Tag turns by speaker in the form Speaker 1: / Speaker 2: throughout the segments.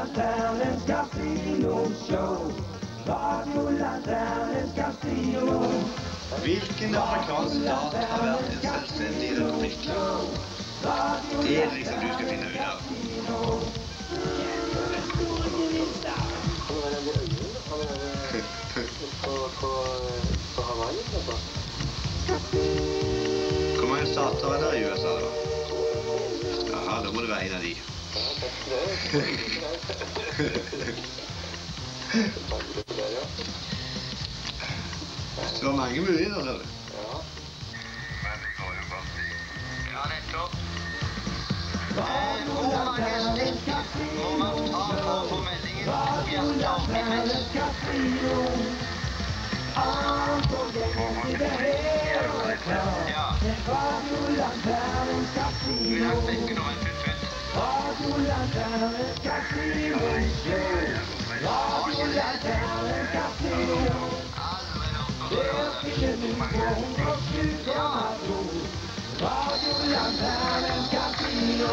Speaker 1: Radiolanternens Casino-show. Radiolanternens Casino.
Speaker 2: Hvilken afrikansk stat har vært en selvstendig republikk? Det er liksom du skal finne ut av. Hvor mange stater er der i USA da? Jaha, da må det være en av de. Det var mange muligheter, ser du. Ja, nettopp. Hvor mange stikk må man ta for å få meldingen? Vi har startet med ja. Vi har ikke noe enn Radiolanternens Casino-show. Radiolanternens Casino. Radiolanternens Casino.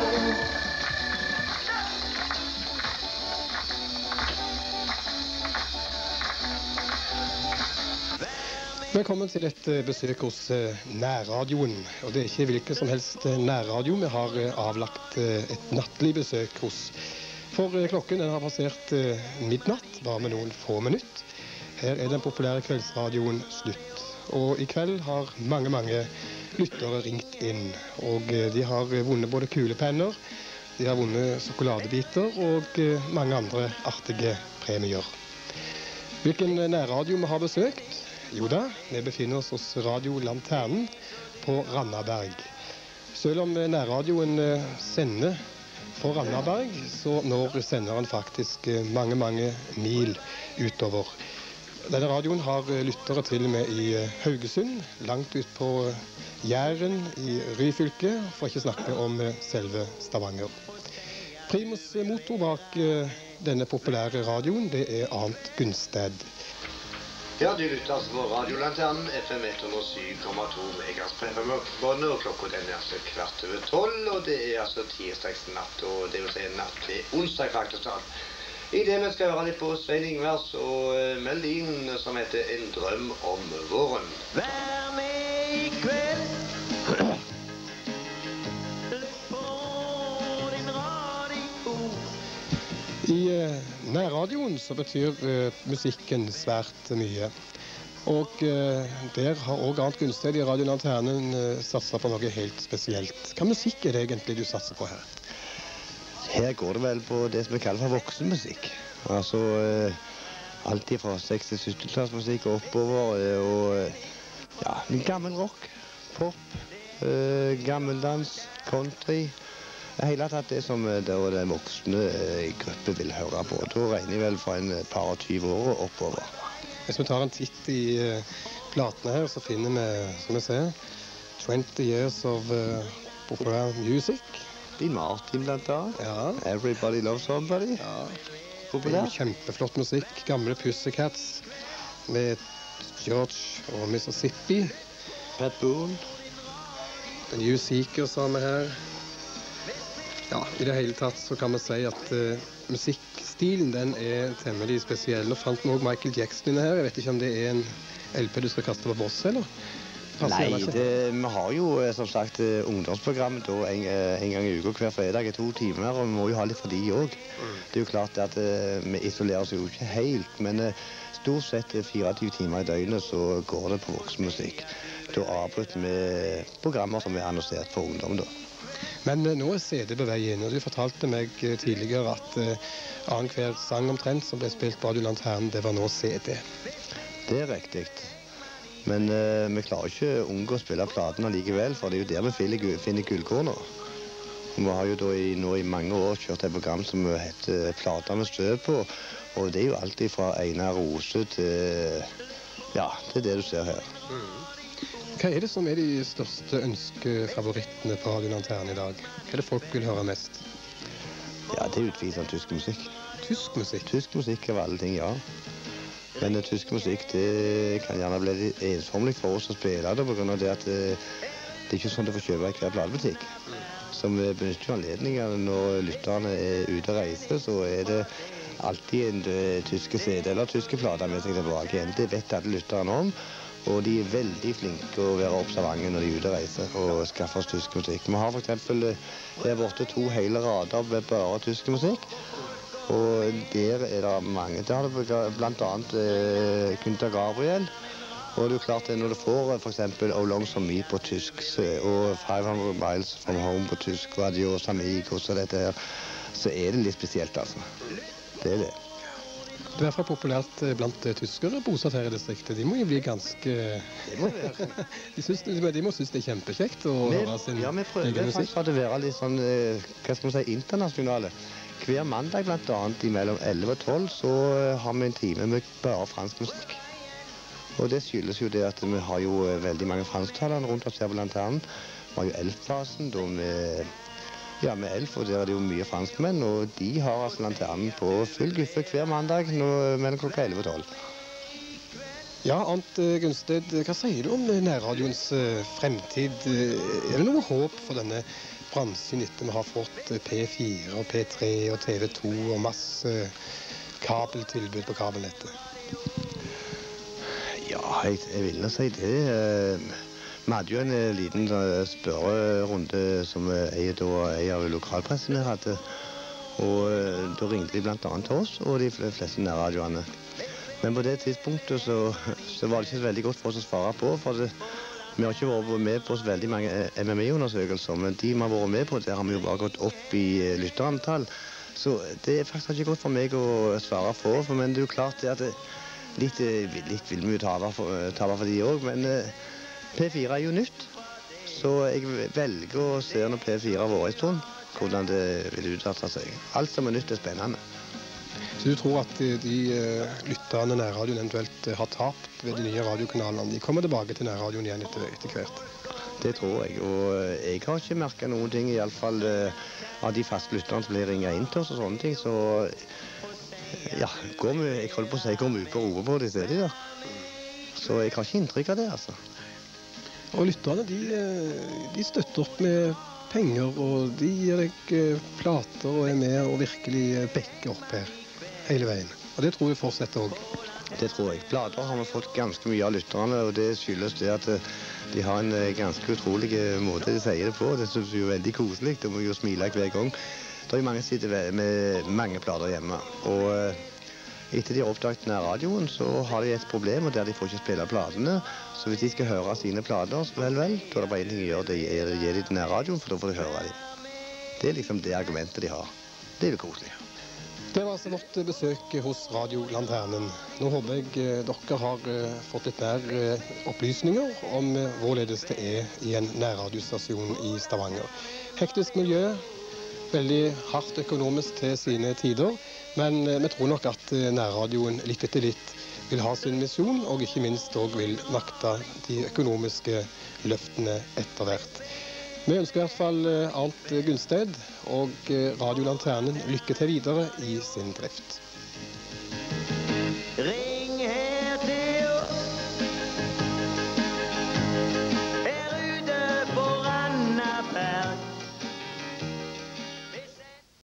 Speaker 3: Velkommen til et besøk hos nærradioen. Og det er ikke hvilken som helst nærradio vi har avlagt et nattlig besøk hos. For klokken den har passert midnatt, bare med noen få minutter. Her er den populære kveldsradioen slutt. Og i kveld har mange lyttere ringt inn. Og de har vunnet både kulepenner, de har vunnet sjokoladebiter og mange andre artige premier. Hvilken nærradio vi har besøkt? Jo da, vi befinner oss hos Radiolanternen på Randaberg. Selv om nærradioen sender på Randaberg, så når senderen faktisk mange mil utover. Denne radioen har lyttere til og med i Haugesund, langt ut på Jæren i Ryfylke, for ikke snakke om selve Stavanger. Primus motor bak denne populære radioen, det er Arnt Gunsted.
Speaker 2: Ja, du lytter altså på Radiolanternen, FM 107,2 megas på FM-båndet, og klokka den er altså 11:15, og det er altså tirsdagsnatt, og det vil si natt til onsdag faktisk talt. I det vi skal høre litt på Svein Ingvars og melodien som heter En drøm om våren.
Speaker 1: Vær med i kveld. På din radio.
Speaker 3: I nærradioen så betyr musikken svært mye. Og der har også Arnt Gunsted i Radiolanternen satset på noe helt spesielt. Hva musikk er det egentlig du satser på her?
Speaker 2: Her går det vel på det som vi kaller for voksenmusikk. Altså alt fra 60-70-tallsmusikk oppover, og ja, gammel rock, pop, gammeldans, country. Det hele tatt det som den voksne gruppe vil høre på. Da regner jeg vel fra en par og 20 år oppover.
Speaker 3: Hvis vi tar en titt i platene her, så finner vi, som vi ser, 20 years of popular music.
Speaker 2: Dean Martin blant annet.
Speaker 3: Ja.
Speaker 2: Everybody Loves Somebody.
Speaker 3: Ja.
Speaker 2: Populær.
Speaker 3: Kjempeflott musikk. Gamle Pussycats med George og Mississippi.
Speaker 2: Pat Boone.
Speaker 3: The New Seekers har vi her. Ja, i det hele tatt så kan vi si at musikkstilen den er temmelig spesiell. Nå fant vi også Michael Jackson inne her. Jeg vet ikke om det er en LP du skal kaste på boss, eller?
Speaker 2: Nei, vi har jo som sagt ungdomsprogrammet en gang i uka hver fredag i 2 timer, og vi må jo ha litt for de også. Det er jo klart at vi isolerer oss jo ikke helt, men stort sett 24 timer i døgnet så går det på voksenmusikk. Da avbryter vi programmer som er annonsert for ungdom da.
Speaker 3: Men nå er CD på vei inn, og du fortalte meg tidligere at annenhver sang omtrent som ble spilt på Radiolanternen, det var nå CD.
Speaker 2: Det er riktig. Men vi klarer ikke å unngå å spille platene likevel, for det er jo der vi finner gullkorner. Vi har jo da nå i mange år kjørt et program som heter Plater med støv på, og det er jo alltid fra Einar Rose til, ja, til det du ser her.
Speaker 3: Hva er det som er de største ønskefavorittene på Radiolanternen i dag? Hva er det folk vil høre mest?
Speaker 2: Ja, det er utvilsomt tysk musikk.
Speaker 3: Tysk musikk?
Speaker 2: Tysk musikk av alle ting, ja. Men tysk musikk, det kan gjerne bli litt ensformelig for oss å spille det, på grunn av det at det er ikke sånn du får kjøpe i hver platebutikk. Så vi benytter jo anledningen når lytterne er ute og reiser, så er det alltid en tyske CD eller tyske plater med seg tilbake igjen. Det vet alle lytterne om, og de er veldig flinke å være observante når de er ute og reiser og skaffer oss tysk musikk. Vi har for eksempel her borte 2 hele rader med bare tysk musikk, og der er det mange. Der har det blant annet Günther Gabriel, og det er jo klart at når du får for eksempel Oh Long So Me på tysk, og 500 Miles From Home på tysk, Adios Amigos og dette her, så er det litt spesielt, altså. Det er det.
Speaker 3: Det er i hvert fall populært blant tyskere bosatt her i distriktet. De må jo bli ganske...
Speaker 2: Det må være.
Speaker 3: de må synes det er kjempekjekt å høre sin egen musikk.
Speaker 2: Ja, vi prøver faktisk å være litt sånn, hva skal man si, internasjonale. Hver mandag blant annet mellom 11 og 12 så har vi en time med bare fransk musikk. Og det skyldes jo det at vi har jo veldig mange fransktalere rundt oss her på Lanternen. Vi har jo Elfplassen, da med Elf, og der er det jo mye franskmenn, og de har altså Lanternen på full guffe hver mandag mellom klokka 11 og 12.
Speaker 3: Ja, Arnt Gunsted, hva sier du om nærradioens fremtid? Er det noe håp for denne bransjen etter vi har fått P4 og P3 og TV2 og masse kabeltilbud på kabelnettet?
Speaker 2: Ja, jeg vil nå si det. Vi hadde jo en liten spørrerunde som en av lokalpressene hadde, og da ringte de blant annet til oss og de fleste nærradioene. Men på det tidspunktet så var det ikke så veldig godt for oss å svare på, for vi har ikke vært med på så veldig mange MMI-undersøkelser, men de vi har vært med på, der har vi jo bare gått opp i lytterantall. Så det er faktisk ikke godt for meg å svare på, men det er jo klart det at litt vil vi jo ta for de også, men P4 er jo nytt, så jeg velger å se når P4 har vært en stund, hvordan det vil utarte seg. Alt som er nytt er spennende.
Speaker 3: Så du tror at de lytterne nærradioen eventuelt har tapt ved de nye radiokanalene, de kommer tilbake til nærradioen igjen etter hvert?
Speaker 2: Det tror jeg, og jeg har ikke merket noen ting, i alle fall av de faste lytterne som blir ringet inn til oss og sånne ting, så ja, jeg holder på å si, går vi ut og roer på det stedet der. Så jeg har ikke inntrykk av det, altså.
Speaker 3: Og lytterne, de støtter opp med penger, og de gir deg plater og er med og virkelig bekker opp her hele veien. Og det tror vi fortsetter også.
Speaker 2: Det tror jeg. Plater har vi fått ganske mye av lytterne, og det skyldes det at de har en ganske utrolig måte de sier det på. Det synes vi jo veldig koselig, det må jo smile hver gang. Det er jo mange som sitter med mange plater hjemme, og etter de har oppdaget nærradioen, så har de et problem, og der de får ikke spille platene. Så hvis de skal høre sine plater, så vel, da er det bare en ting å gjøre, det er å gi de til nærradioen, for da får de høre dem. Det er liksom det argumentet de har. Det er jo koselig.
Speaker 3: Det var altså vårt besøk hos Radio Lanternen. Nå håper jeg dere har fått litt mer opplysninger om hvorledes det er i en nærradiostasjon i Stavanger. Hektisk miljø, veldig hardt økonomisk til sine tider, men vi tror nok at nærradioen litt etter litt vil ha sin misjon, og ikke minst også vil makte de økonomiske løftene etter hvert. Vi ønsker i hvert fall Arnt Gunsted og Radio Lanternen lykke til videre i sin drift.